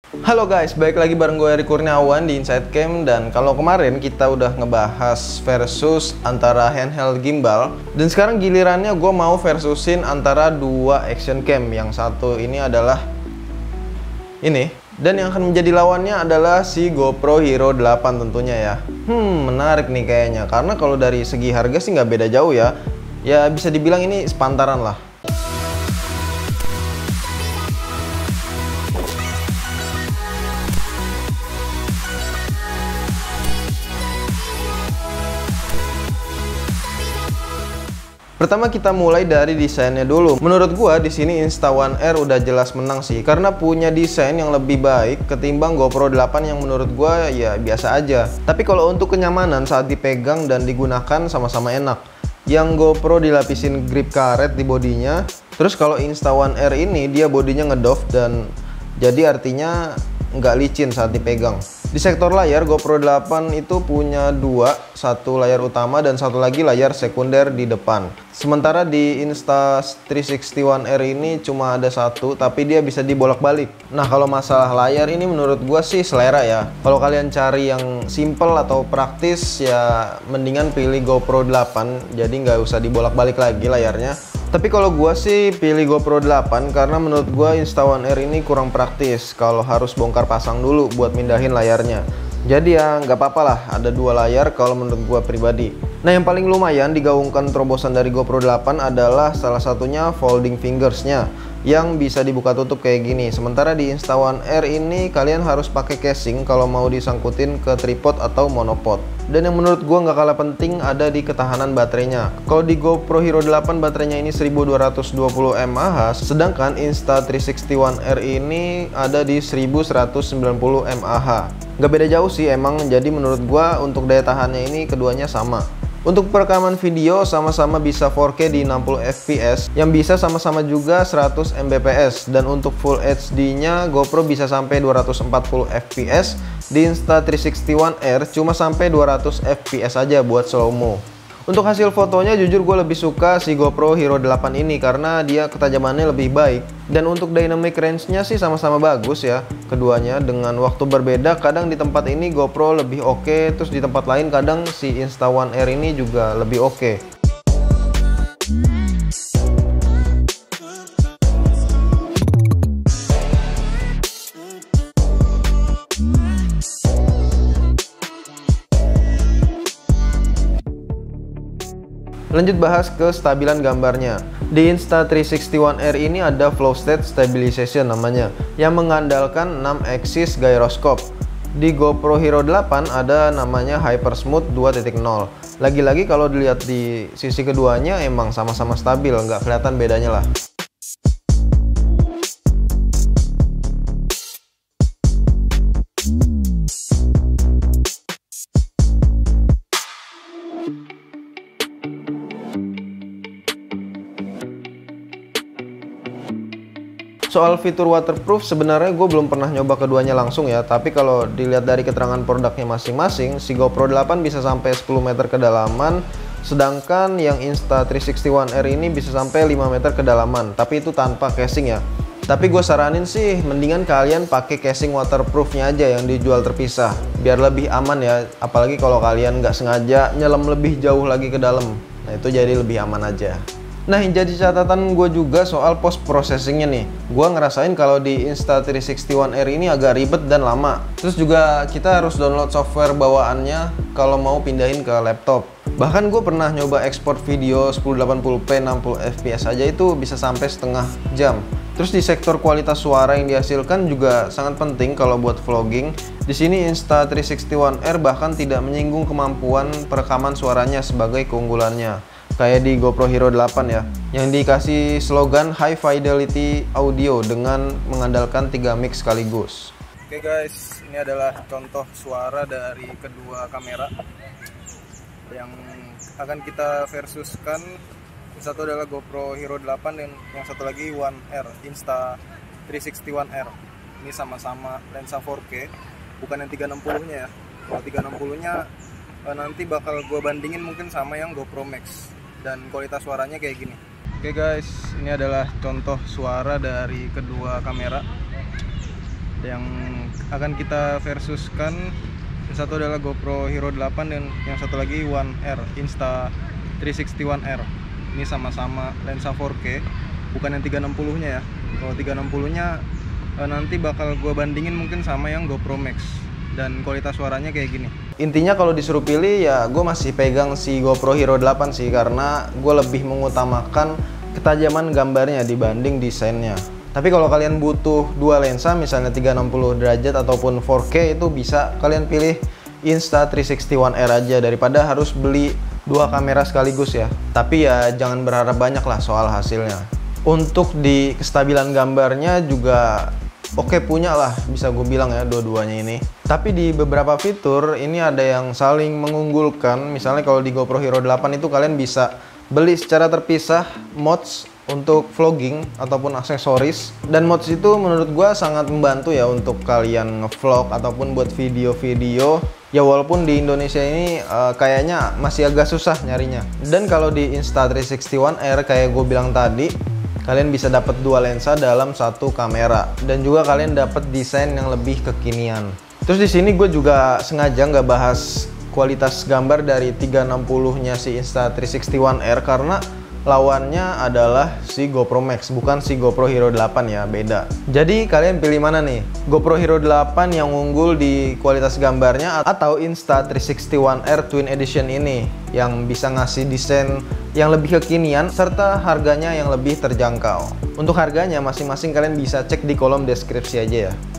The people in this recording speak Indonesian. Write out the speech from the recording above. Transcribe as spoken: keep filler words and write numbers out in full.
Halo guys, balik lagi bareng gue Eri Kurniawan di Inside Cam. Dan kalau kemarin kita udah ngebahas versus antara handheld gimbal, dan sekarang gilirannya gue mau versusin antara dua action cam. Yang satu ini adalah ini, dan yang akan menjadi lawannya adalah si GoPro Hero delapan tentunya ya. Hmm, menarik nih kayaknya, karena kalau dari segi harga sih nggak beda jauh ya. Ya bisa dibilang ini sepantaran lah. Pertama kita mulai dari desainnya dulu. Menurut gua di sini Insta-One R udah jelas menang sih, karena punya desain yang lebih baik ketimbang GoPro delapan yang menurut gua ya biasa aja. Tapi kalau untuk kenyamanan saat dipegang dan digunakan sama-sama enak. Yang GoPro dilapisin grip karet di bodinya. Terus kalau Insta-One R ini dia bodinya ngedoff, dan jadi artinya nggak licin saat dipegang. Di sektor layar, GoPro delapan itu punya dua, satu layar utama dan satu lagi layar sekunder di depan. Sementara di Insta tiga enam One R ini cuma ada satu, tapi dia bisa dibolak-balik. Nah, kalau masalah layar ini menurut gua sih selera ya. Kalau kalian cari yang simple atau praktis ya mendingan pilih GoPro delapan, jadi nggak usah dibolak-balik lagi layarnya. Tapi kalau gua sih pilih GoPro delapan karena menurut gua Insta-One R ini kurang praktis kalau harus bongkar pasang dulu buat mindahin layarnya. Jadi ya nggak apa-apa lah ada dua layar kalau menurut gua pribadi. Nah, yang paling lumayan digaungkan terobosan dari GoPro delapan adalah salah satunya folding fingersnya yang bisa dibuka tutup kayak gini. Sementara di Insta-One R ini kalian harus pakai casing kalau mau disangkutin ke tripod atau monopod. Dan yang menurut gua nggak kalah penting ada di ketahanan baterainya. Kalau di GoPro Hero delapan baterainya ini seribu dua ratus dua puluh mAh, sedangkan Insta tiga enam One R ini ada di seribu seratus sembilan puluh mAh. Nggak beda jauh sih emang, jadi menurut gua untuk daya tahannya ini keduanya sama. Untuk perekaman video sama-sama bisa empat K di enam puluh F P S, yang bisa sama-sama juga seratus megabit per detik, dan untuk Full H D-nya GoPro bisa sampai dua ratus empat puluh F P S. Di Insta tiga enam One R cuma sampai dua ratus F P S aja buat slow-mo. Untuk hasil fotonya jujur gue lebih suka si GoPro Hero delapan ini karena dia ketajamannya lebih baik. Dan untuk dynamic range-nya sih sama-sama bagus ya keduanya, dengan waktu berbeda. Kadang di tempat ini GoPro lebih oke, terus di tempat lain kadang si Insta-One R ini juga lebih oke. Lanjut bahas ke stabilan gambarnya. Di Insta tiga enam One R ini ada flow state stabilization namanya, yang mengandalkan enam axis gyroscope. Di GoPro Hero delapan ada namanya Hyper Smooth dua titik nol. Lagi-lagi kalau dilihat di sisi keduanya emang sama-sama stabil, nggak kelihatan bedanya lah. Soal fitur waterproof sebenarnya gue belum pernah nyoba keduanya langsung ya, tapi kalau dilihat dari keterangan produknya masing-masing, si GoPro delapan bisa sampai sepuluh meter kedalaman, sedangkan yang Insta tiga enam One R ini bisa sampai lima meter kedalaman, tapi itu tanpa casing ya. Tapi gue saranin sih mendingan kalian pakai casing waterproofnya aja yang dijual terpisah, biar lebih aman ya, apalagi kalau kalian nggak sengaja nyelam lebih jauh lagi ke dalam. Nah, itu jadi lebih aman aja. Nah, yang jadi catatan gue juga soal post processingnya nih. Gue ngerasain kalau di Insta tiga enam One R ini agak ribet dan lama. Terus juga kita harus download software bawaannya kalau mau pindahin ke laptop. Bahkan gue pernah nyoba ekspor video sepuluh delapan puluh p enam puluh F P S aja itu bisa sampai setengah jam. Terus di sektor kualitas suara yang dihasilkan juga sangat penting kalau buat vlogging. Di sini Insta tiga enam One R bahkan tidak menyinggung kemampuan perekaman suaranya sebagai keunggulannya, kayak di GoPro Hero delapan ya, yang dikasih slogan High Fidelity Audio dengan mengandalkan tiga mic sekaligus. Oke guys, ini adalah contoh suara dari kedua kamera yang akan kita versuskan. Yang satu adalah GoPro Hero delapan dan yang satu lagi One R, Insta tiga enam One R. Ini sama-sama lensa empat K, bukan yang tiga enam puluh nya ya. Kalau tiga enam puluh nya nanti bakal gue bandingin mungkin sama yang GoPro Max, dan kualitas suaranya kayak gini. Oke guys, ini adalah contoh suara dari kedua kamera. yang akan kita versuskan. Yang satu adalah GoPro Hero delapan dan yang satu lagi One R, Insta tiga enam puluh One R. Ini sama-sama lensa four K, bukan yang tiga enam puluh nya ya. Kalau tiga enam puluh nya eh, nanti bakal gue bandingin mungkin sama yang GoPro Max, dan kualitas suaranya kayak gini. Intinya kalau disuruh pilih ya gue masih pegang si GoPro Hero delapan sih, karena gue lebih mengutamakan ketajaman gambarnya dibanding desainnya. Tapi kalau kalian butuh dua lensa, misalnya tiga enam puluh derajat ataupun four K, itu bisa kalian pilih Insta tiga enam puluh One R aja daripada harus beli dua kamera sekaligus ya. Tapi ya jangan berharap banyak lah soal hasilnya. Untuk di kestabilan gambarnya juga oke punya lah, bisa gue bilang ya dua-duanya ini. Tapi di beberapa fitur ini ada yang saling mengunggulkan. Misalnya kalau di GoPro Hero delapan itu kalian bisa beli secara terpisah mods untuk vlogging ataupun aksesoris, dan mods itu menurut gue sangat membantu ya untuk kalian ngevlog ataupun buat video-video ya, walaupun di Indonesia ini uh, kayaknya masih agak susah nyarinya. Dan kalau di Insta tiga enam puluh One R kayak gue bilang tadi, kalian bisa dapat dua lensa dalam satu kamera, dan juga kalian dapat desain yang lebih kekinian. Terus di sini gue juga sengaja nggak bahas kualitas gambar dari tiga enam puluh nya si Insta tiga enam puluh One R karena lawannya adalah si GoPro Max, bukan si GoPro Hero delapan ya, beda. Jadi kalian pilih mana nih? GoPro Hero delapan yang unggul di kualitas gambarnya, atau Insta tiga enam puluh One R Twin Edition ini yang bisa ngasih desain yang lebih kekinian serta harganya yang lebih terjangkau. Untuk harganya masing-masing kalian bisa cek di kolom deskripsi aja ya.